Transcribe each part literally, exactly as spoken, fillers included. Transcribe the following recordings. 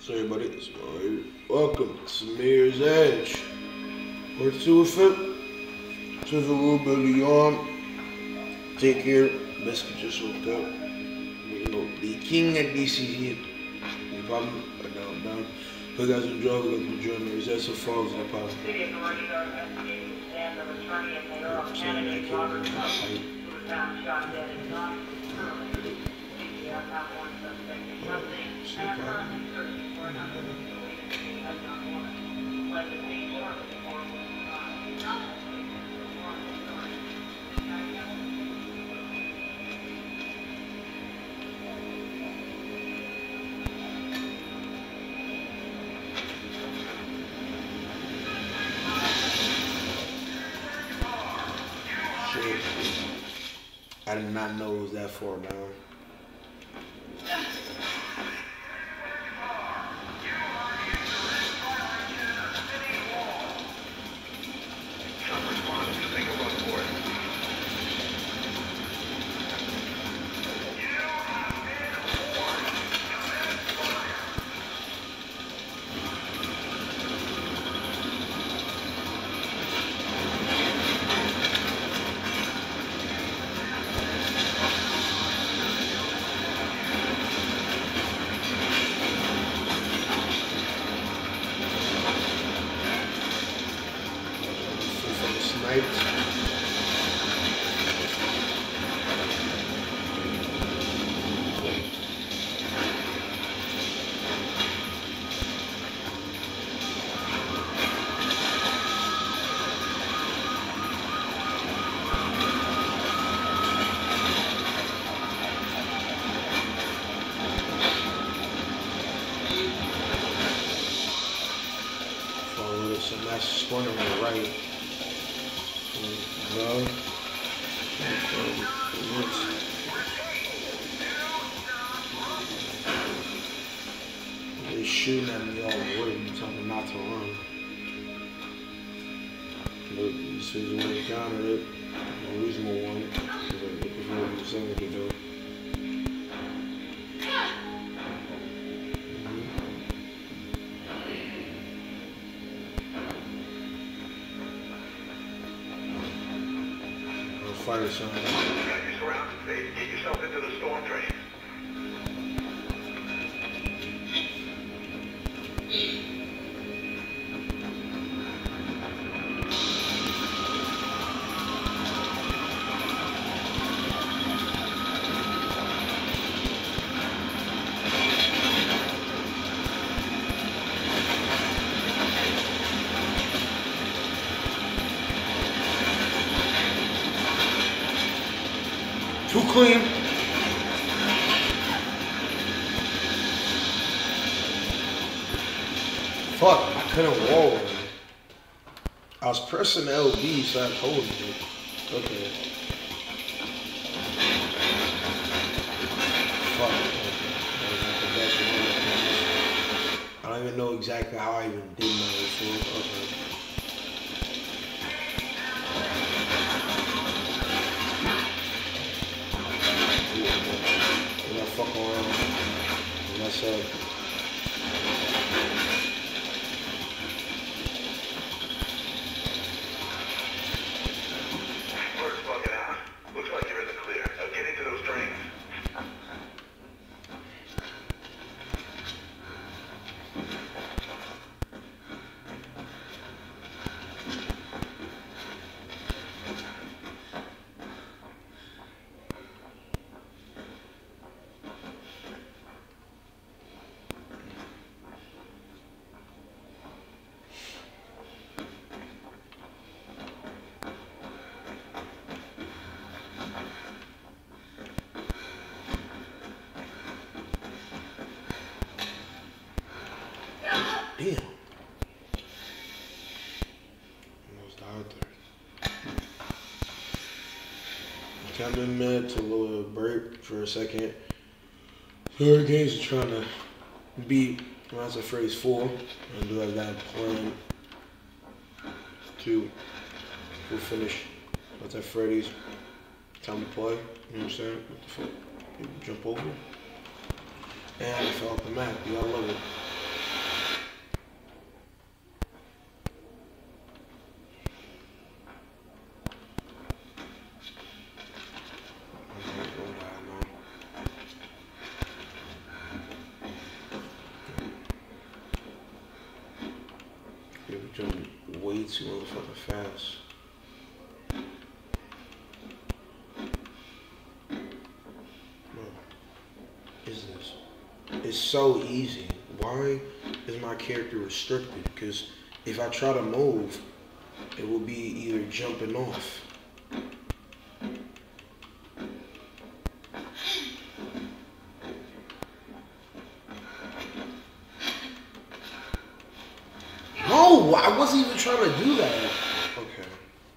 So everybody, it's Mario. Welcome to Samir's Edge. Part two of it. Just a little bit of yawn. Take care. Biscuit just woke up. You know, the king at D C here. No problem. I down, down. Hope you guys enjoy. We got the enjoyment. Results of falls in the past. City authorities are investigating the stand of attorney and mayoral candidate Robert Trump, who was found shot dead in Knoxville. C P S found one suspect in custody and are currently searching for another who has not wanted. Like the scene shortly before it was found. I did not know it was that far down. So that's spawning on the right. Go. They're shooting at me all the way and telling me not to run. But this is when they countered it. A reasonable one. Because I think it's what you're saying to do. Fire sign. You got your surroundings, Dave. Get yourself into the storm drain. Too clean. Fuck, I couldn't roll. I was pressing L B, so I told you. Okay. Fuck. I don't even know exactly how I even did my before. Okay. Fuck around. Mess up. Bird's bugging out. Looks like you're in the clear. Now get into those drains. Damn. Almost died there. ten minutes to a little break for a second. Hurricanes are trying to beat Master Phrase four and do have that plan to we'll finish Master Freddy's time to play. You know what I'm saying? What the fuck? People jump over. And I fell off the map. You gotta love it. jumping way too motherfucking fast. What is this? It's so easy. Why is my character restricted? Because if I try to move, it will be either jumping off. No, I wasn't even trying to do that. Okay.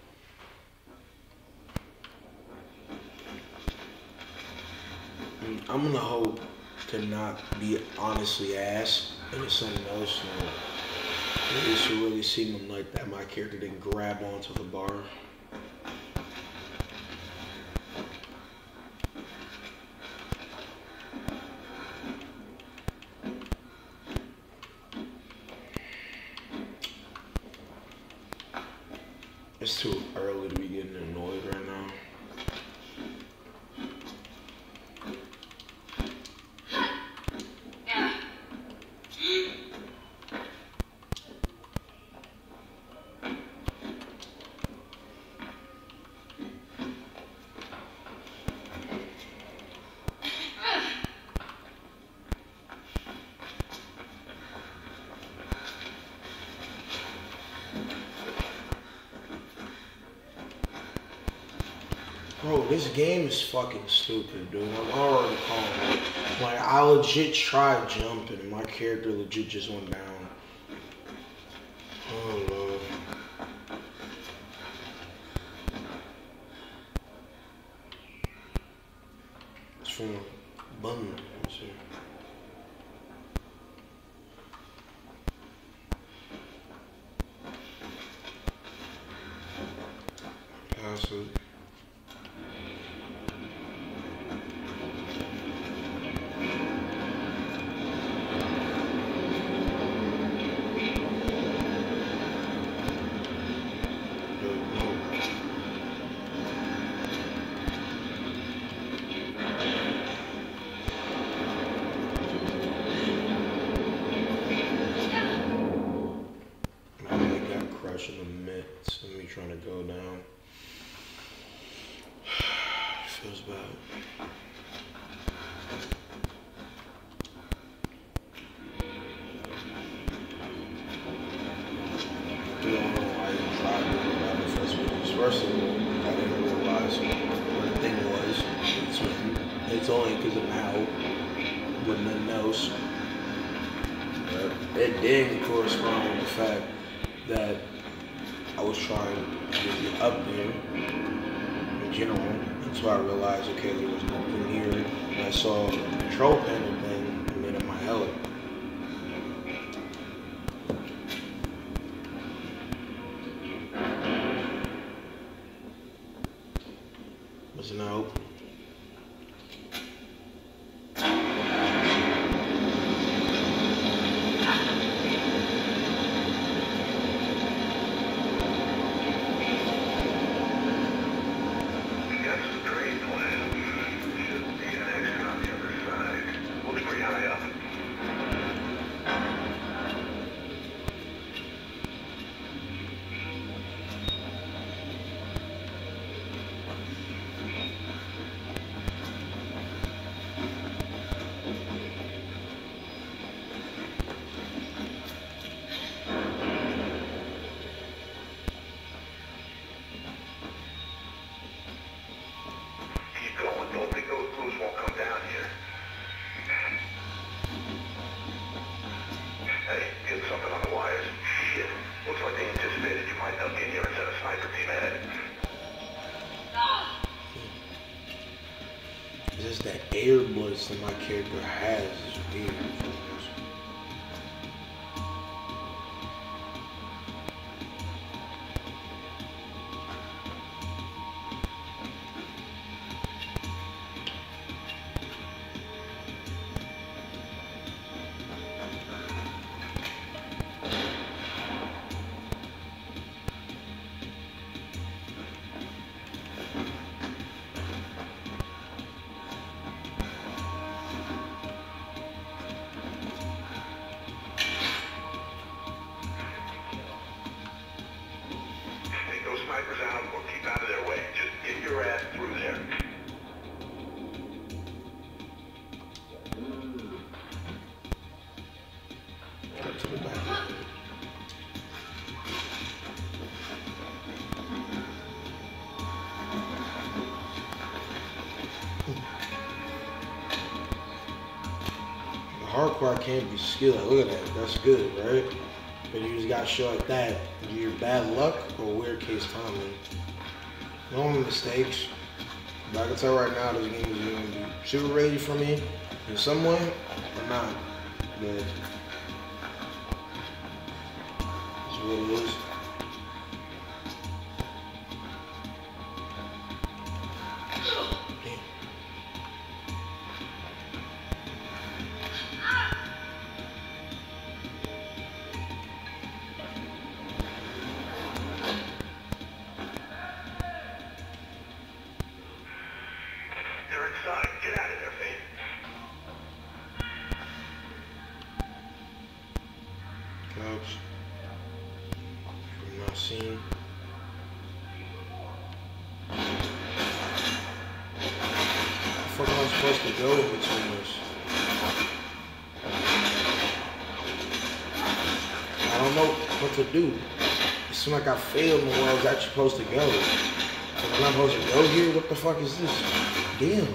I'm gonna hope to not be honestly ass and it's something else. So maybe it should really seem like that my character didn't grab onto the bar. It's too early to be getting annoyed right now. Bro, this game is fucking stupid, dude. I'm already calling it. Like, I legit tried jumping and my character legit just went down. Oh, Lord. It's from a button. Let's see. Pass it. In the midst of me trying to go down. Feels bad. I don't know why I tried to go down the first place. First of all, I didn't realize what the thing was. It's, it's only because of now, with nothing else. But it didn't correspond with the fact that I was trying to get up there in general until I realized, okay, there was nothing here. And I saw the control panel thing and then in my heli. Was it not open? It's just that air blitz that my character has is weird. part can't be skill. Like, look at that. That's good, right? But you just got shit like that. Either bad luck or weird case timing. No mistakes. But I can tell right now this game is going to be super ready for me in some way or not. But that's what it is. I'm not seeing. How the fuck am I supposed to go in between this? I don't know what to do. It seemed like I failed in where I was actually supposed to go. So I'm not supposed to go here? What the fuck is this? Damn.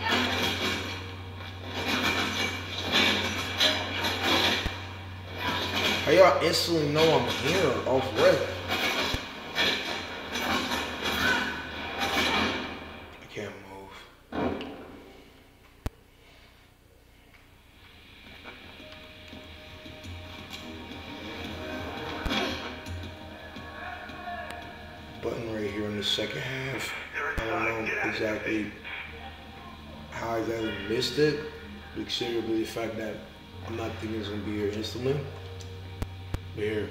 How y'all instantly know I'm here off rip? I can't move. Button right here in the second half. I don't know exactly how I exactly missed it, considering the fact that I'm not thinking it's gonna be here instantly. But here.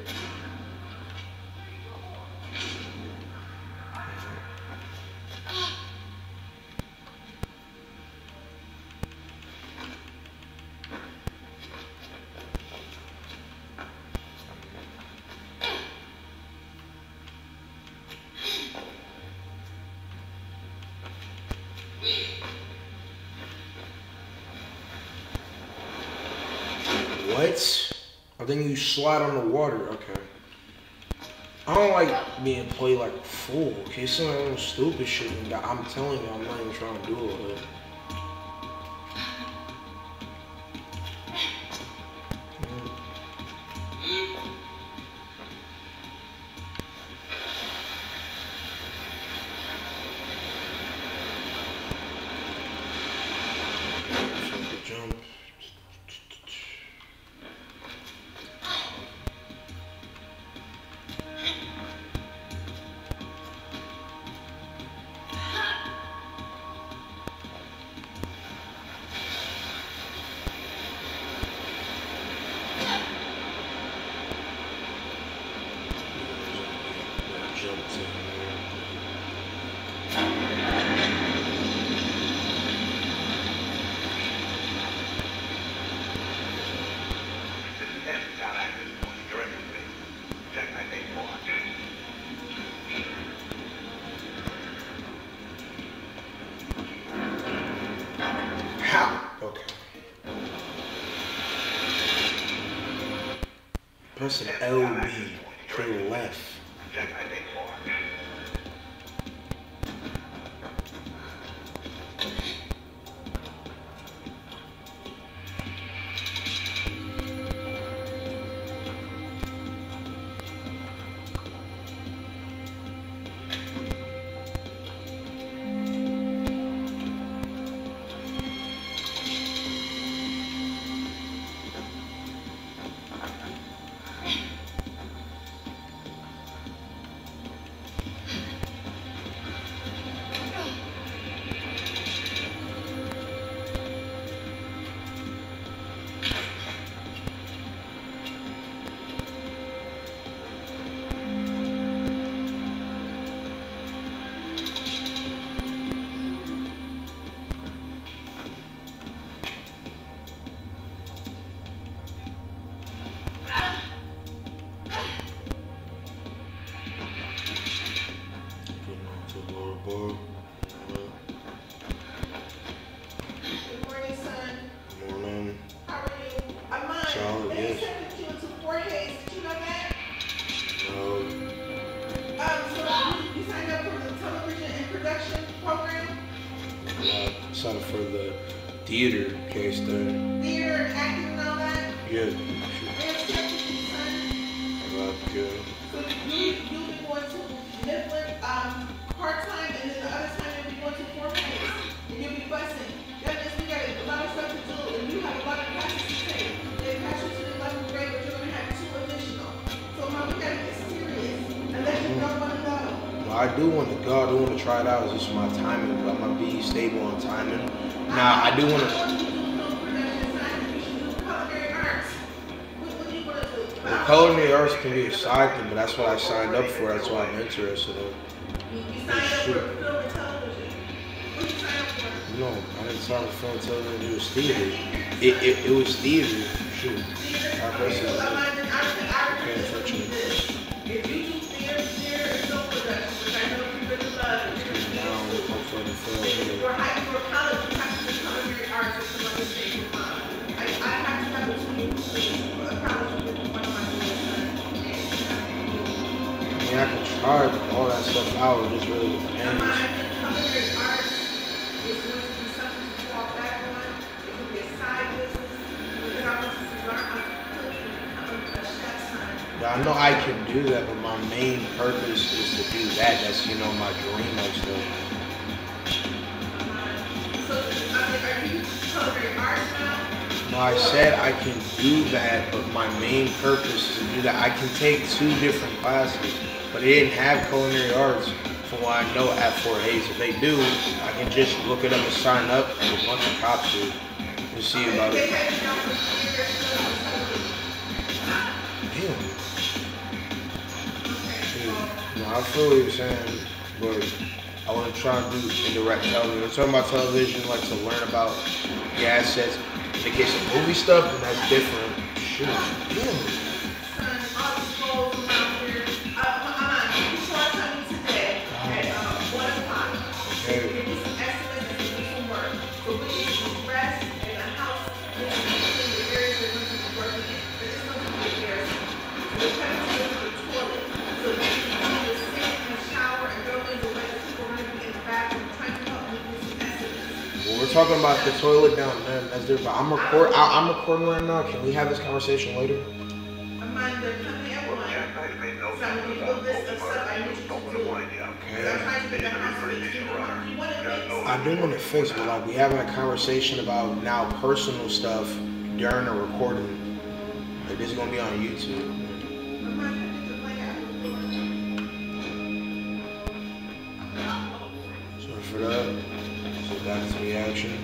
What? I think you slide on the water. Okay. I don't like being played like a fool. Okay, some of that stupid shit. And I'm telling you, I'm not even trying to do all that. Jump. Press an L B to the left. Good morning, son. morning. Morning. How are you? I'm mine. Solid, They yes. accepted you into four Ks. Did you know that? No. Um, so you, you signed up for the television and production program? I signed up for the theater case there. Theater and acting and all that? Yeah. They accepted you, son. Okay. So you, you'll be going to Mifflin, um, part-time, and then the other time you'll be going to Fort Hays. And you'll be busing. That means we got a lot of stuff to do, and you have a lot of classes to take. They pass you to the eleventh grade, but you're gonna have two additional. So mom, we gotta get serious. Unless you don't wanna go. Well, I do want to go. I do want to try it out. It's just my timing. I'm gonna be stable on timing. Now, I do want to. The culinary arts can be a side thing, but that's what I signed up for. That's why I'm interested in. You signed up for film and television. What you signed up for? No, I didn't sign up for film and television. It was theater. It, it, it was theater. Shoot. I press it. Can't touch it. If you do theater, theater and film production, which I know you really love, Now, I'm for the film here. for high school or college, you have to do culinary arts or some other state for fun. I, I have to have a two-year for a college with one of my boys. I mean, I can try all that stuff out. It just really And depends. my culinary arts is going to be something to fall back on. It could be a side business. Because I want you to learn how to cook and become a chef, son. Yeah, I know I can do that, but my main purpose is to do that. That's, you know, my dream, like, still. So, I mean, are you culinary arts now? No, I said I can do that, but my main purpose is to do that. I can take two different classes, but they didn't have culinary arts from what I know at Fort Hays. If they do, I can just look it up and sign up with a bunch of cops to to see about They it. had you down for theater, film, and television. Damn. No, I feel what you're saying, but I want to try and do indirect television. I'm talking about television, like to learn about the assets. In the case of movie stuff, then that's different. Shoot. Damn. Son, all the schools around here. Uh, uh, you saw something today at uh, one o'clock. Okay. Give me some estimates and give me some work. So we need some rest and a house in the areas that we need to work in. There is no good there. So we're trying to look for the toilet. So we can come to sit and shower and go in the way that people are going to be in the bathroom trying to help me do some estimates. Well, we're talking about the toilet down there. That's different. I'm record. I, I'm recording right now. Can we have this conversation later? Amanda, come here, Well, everyone. Jack Knight made no So when you comment do about this both stuff, I need you to don't want to do. wind you up. Because I'm trying to get the house fixed. You want you want it fixed. I do want to fix, but like we having a conversation about now personal stuff during the recording. Like this is gonna be on YouTube. Amanda, get the blanket out of the door. Sorry for that. So back to the action.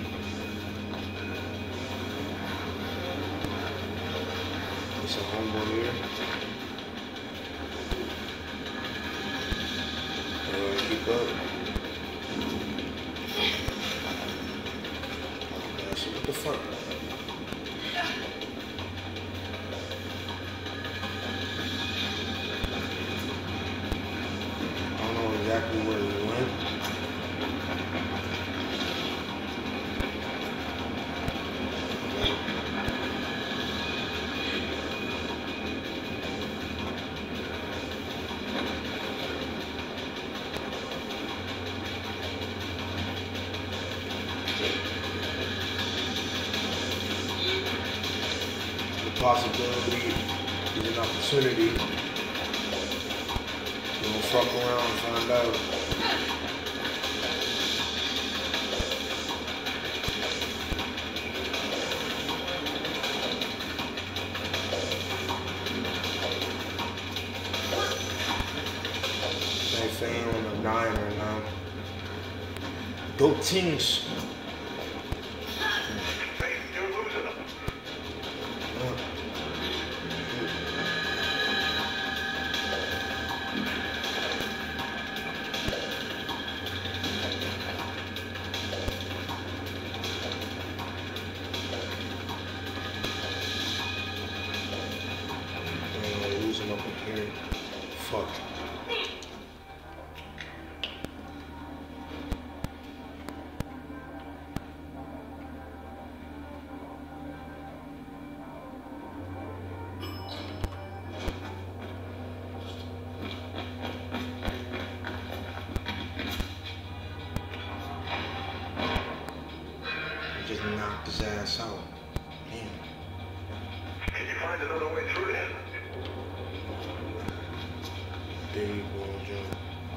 It's a homeboy here. Everyone keep up. Yeah, so what the fuck? I don't know exactly where he went. The possibility is an opportunity. Don't fuck around and find out. They fan on a nine right now. Go teams. Hey, you're losing them. I'm losing up in here. Fuck. Just knocked his ass out. Man. Can There you go, John.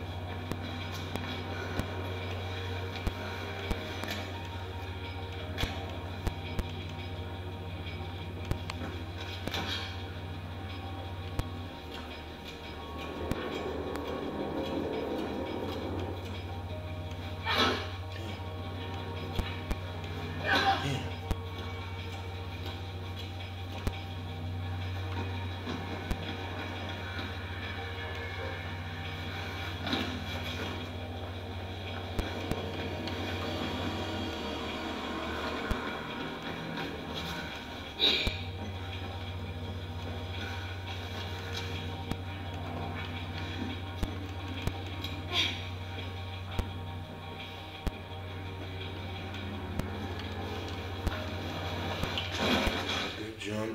Jump.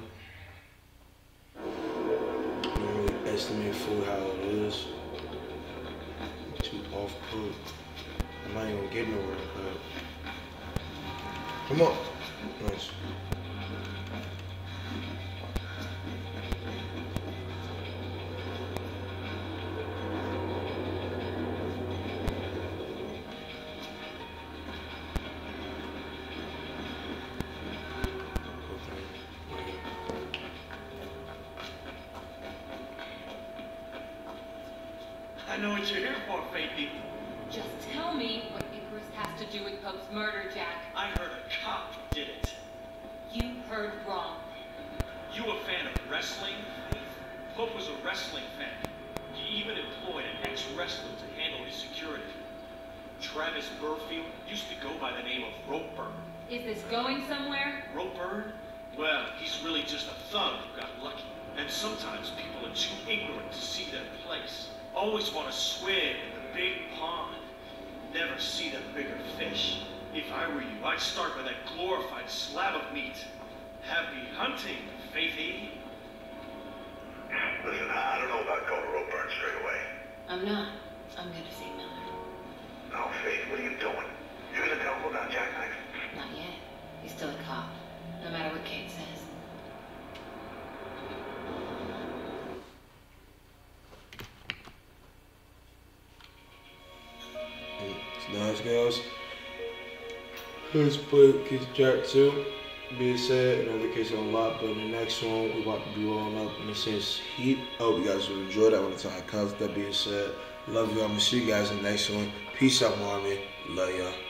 Don't really estimate fully how it is. Too off put. I'm not even getting nowhere with that. Come on. Nice. I know what you're here for, Faithy. Just tell me what Icarus has to do with Pope's murder, Jack. I heard a cop did it. You heard wrong. You a fan of wrestling? Pope was a wrestling fan. He even employed an ex-wrestler to handle his security. Travis Burfield used to go by the name of Ropeburn. Is this going somewhere? Ropeburn? Well, he's really just a thug who got lucky. And sometimes people are too ignorant to see their place. Always want to swim in the big pond. Never see the bigger fish. If I were you, I'd start with that glorified slab of meat. Happy hunting, Faithy. Listen, I don't know about going to Ropeburn straight away. I'm not. I'm gonna see Miller. No, Faith, what are you doing? You're gonna tell him about Jackknife? Not yet. He's still a cop. No matter what Kate says. Nice, guys. Let's play Case Jack two. Being said, another case unlocked, but in the next one, we're about to be rolling up in the sense heat. I hope you guys will enjoy that when the time comes. That being said, love you. I'm gonna see you guys in the next one. Peace out, mommy. Love y'all.